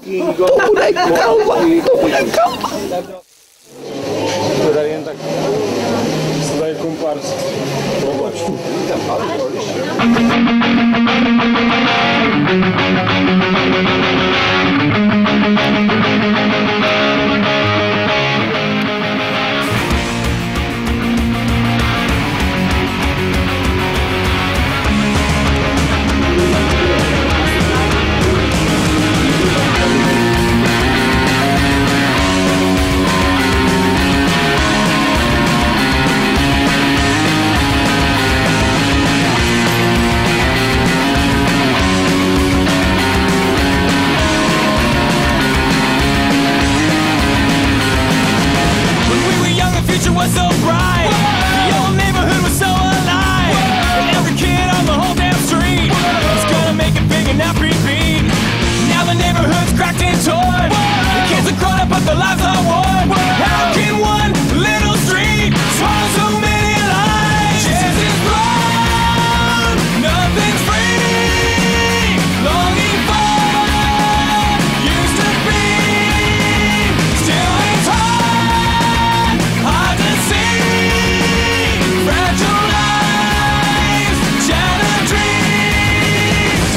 To tady jen tak tady kompars. Was so bright, the old neighborhood was so alive. Every kid on the whole damn street was gonna make it big and not repeat. Now the neighborhood's cracked and torn. The kids are grown up, but their lives are worn. How can one little street swallow so many lives? Chance is gone, nothing's free. Longing for used to be, still it's hard to see. Fragile lives, shattered dreams.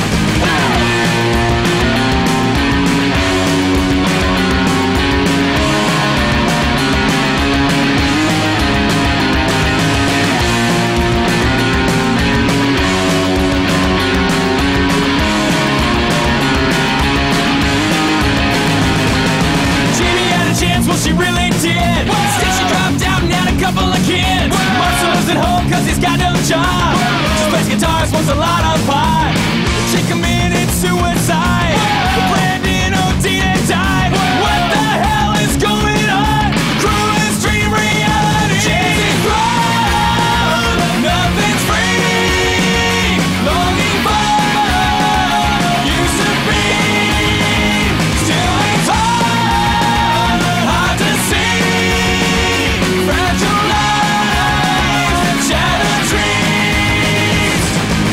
Jamie had a chance, well she really did. Instead she dropped out and had a couple of kids. Marcel's at home cause he's got no job. Just plays guitars, wants a lot of pie. The chick committed suicide. Brandon OD'd and died. What the hell is going on? Cruelest dream reality. Chance is gone, nothing's free. Longing for used to be, still it's hard to see. Fragile lives, shattered dreams.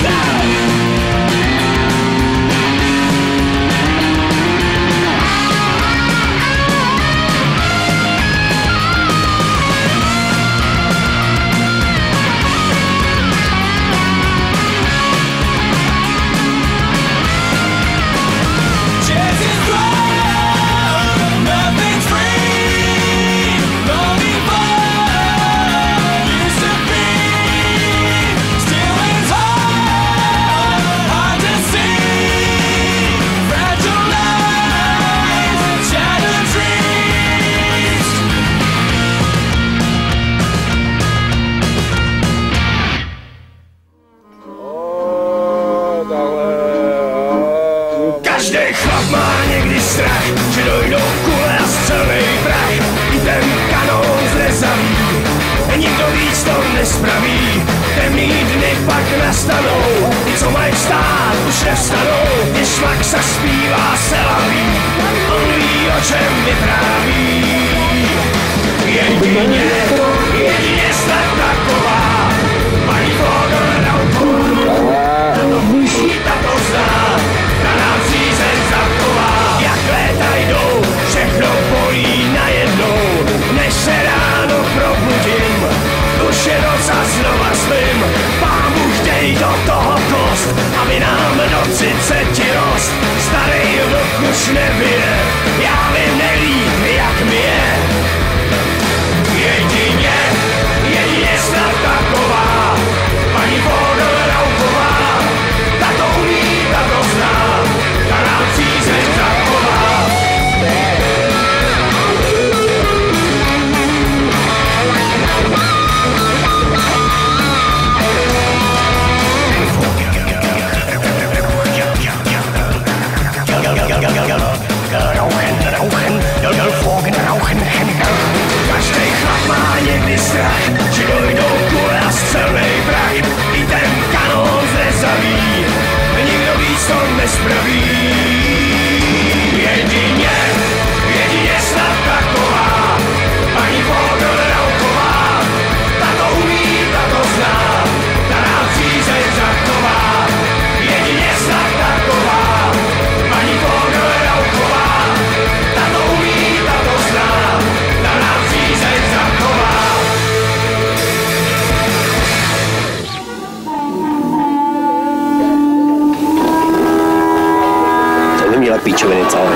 Chance is gone, nothing's free. Longing for used to be, still it's hard to see. Fragile lives, shattered dreams. Každý chlap má někdy strach, že dojdou kule a střelnej prach. I ten kanón zrezaví, nikdo víc to nespraví. Temný dny pak nastanou, ty co mají vstát už nevstanou. Když šlak zaspívá se laví, on ví o čem vypráví. Jedině snad taková, paní Fogelrautová, ta to zná, ta nám přízeň zachová. Jak léta jdou, všechno bolí najednou, než se ráno probudím, duše noc a znova spím. Pán Bůh dej do toho kost, aby nám do 30 rost. Starý vlk už nebije, já vím nejlíp jak mi je. Jedině snad taková, paní Fogelrautová, ta to umí, ta to zná, ta nám přízeň zachová. Každý chlap má někdy strach, že dojdou kule a střelnej prach. I ten kanón zrezaví, nikdo víc to nespraví. Jedině snad taková, paní Fogelrautová, ta to umí, ta to zná, ta nám přízeň zachová. Jedině snad taková, paní Fogelrautová, píčoviny celé.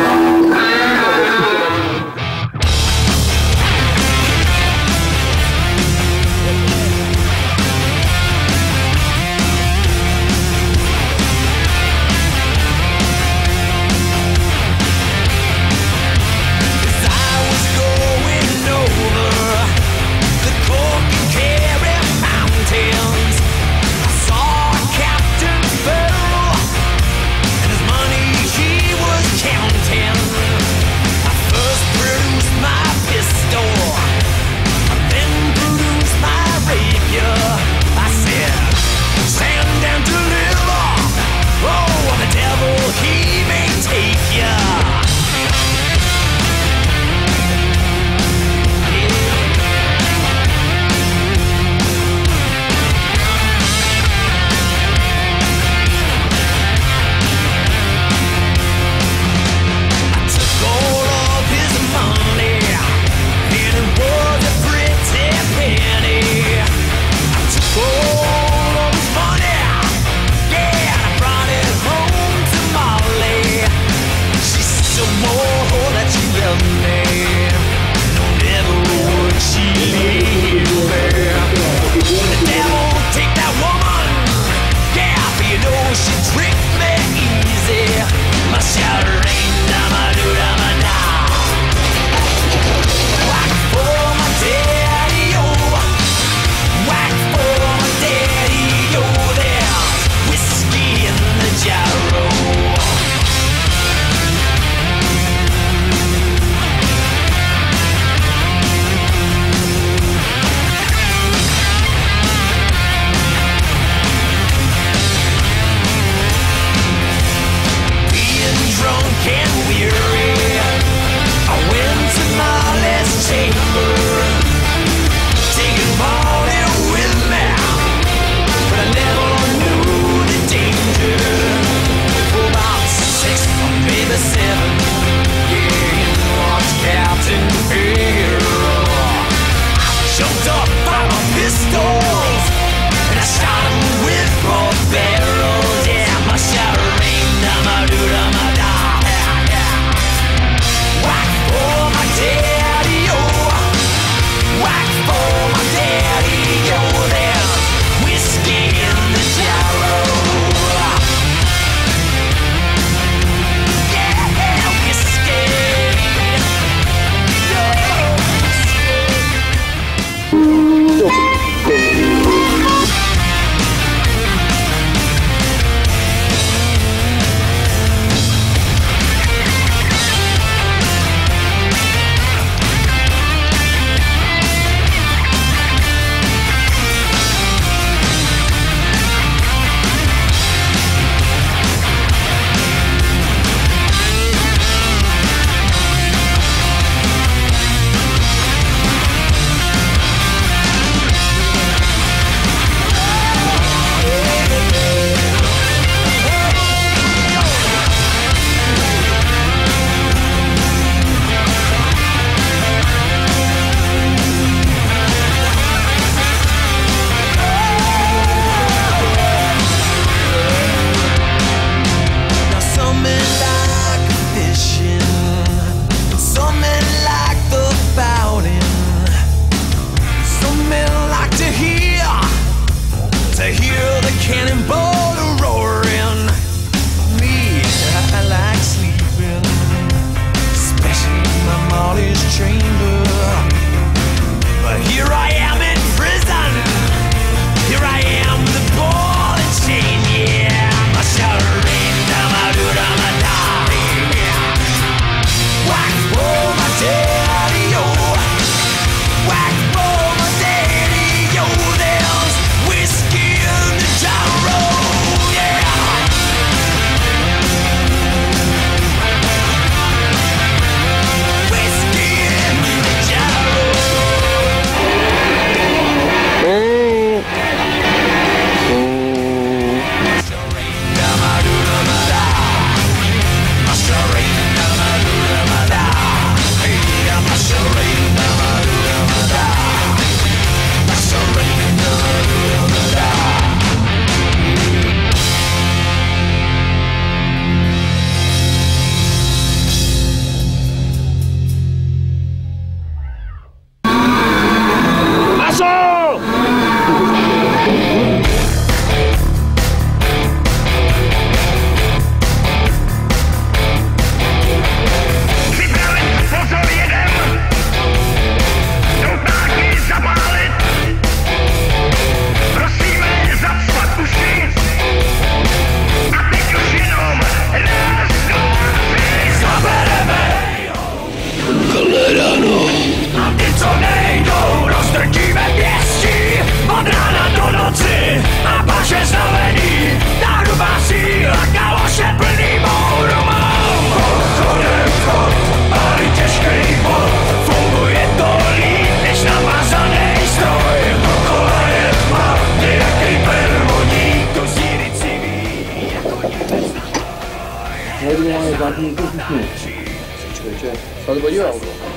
Člověče, fakt podívám.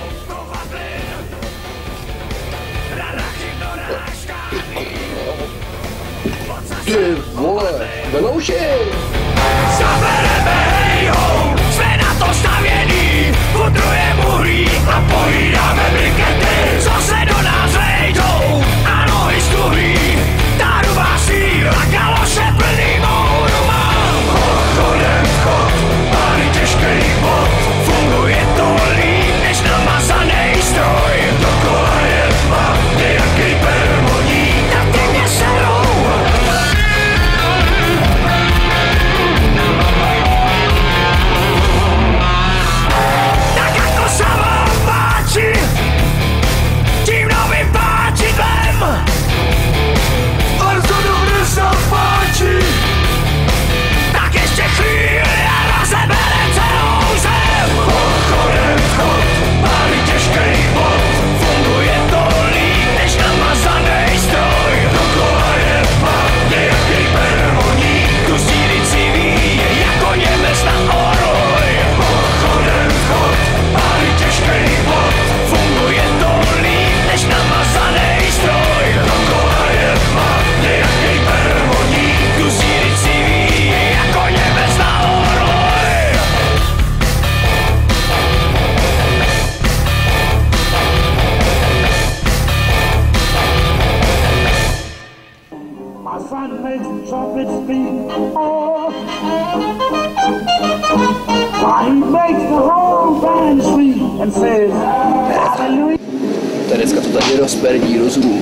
Ty vole, Belouši! Zabereme hejhou, jsme na to stavěný, pudrujeme uhlí a pojídáme brikety, co se do nás vejdou a nohy stuhlí, ta rubá síla, kaloše plný mouru mám. Chodem vchod, malý těžký bod, funguje to líp než namazaný stroj, dokola je tma, nějaký permoník, tak ty mě serou. Tím novým páčidlem Arzonovny se páčí. Tak ještě chvíli a rozebere celou zem. Chodem vchod, malý těžký bod, funguje to líp než namazaný stroj. Dokola je tma, nějaký permoník, tu sílici víje jako Němec na orloj. Chodem vchod, malý těžký bod, funguje to líp než namazaný stroj. Dokola je tma, nějaký permoník, tu sílici víje jako Němec na orloj. My son makes the trumpet speak. Oh, he makes the whole band sweet and says, hallelujah. Terecka to tady rozperdí, rozumí.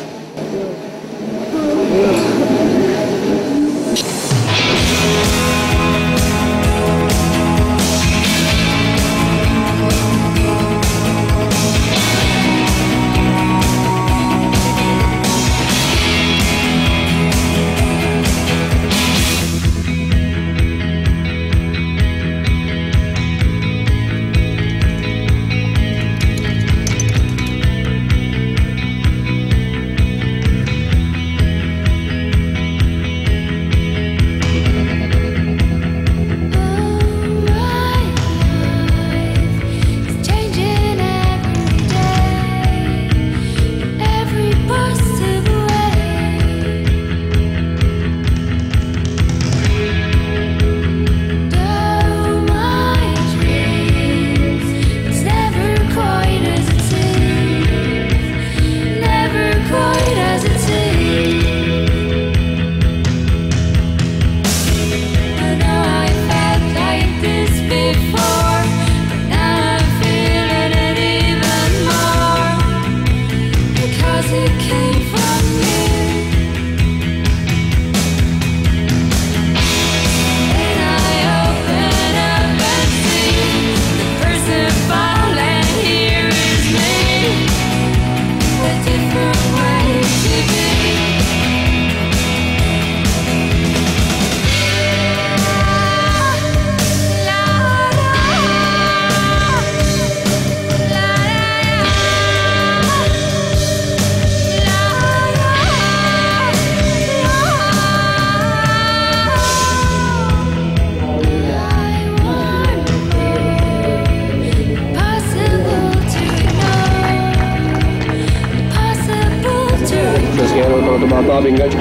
To má ta bingačka.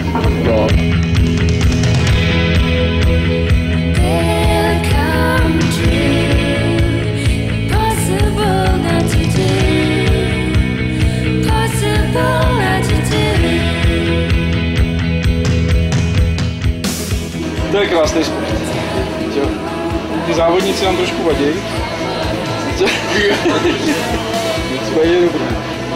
No. To je krásný sport. Ty závodníci nám trošku vadí. Nicméně je dobrý.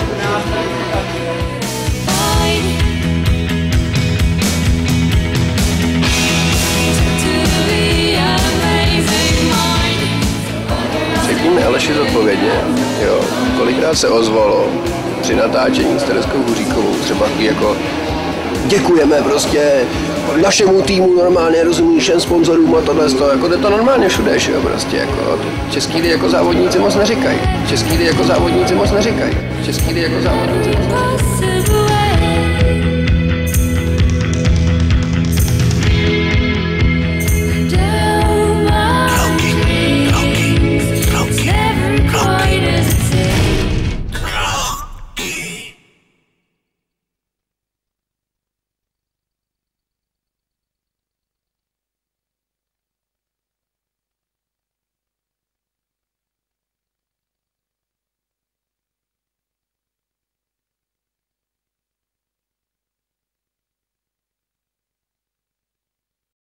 Řekněme Aleši zodpovědně, jo, kolikrát se ozvalo při natáčení s Tereskou Huříkovou, třeba jako děkujeme prostě našemu týmu, normálně rozumí všem sponzorům a tohle z toho, jako to normálně všude, jo, prostě jako český lidi jako závodníci moc neříkají, český lidi jako závodníci moc neříkají, český lidi jako závodníci moc neříkají.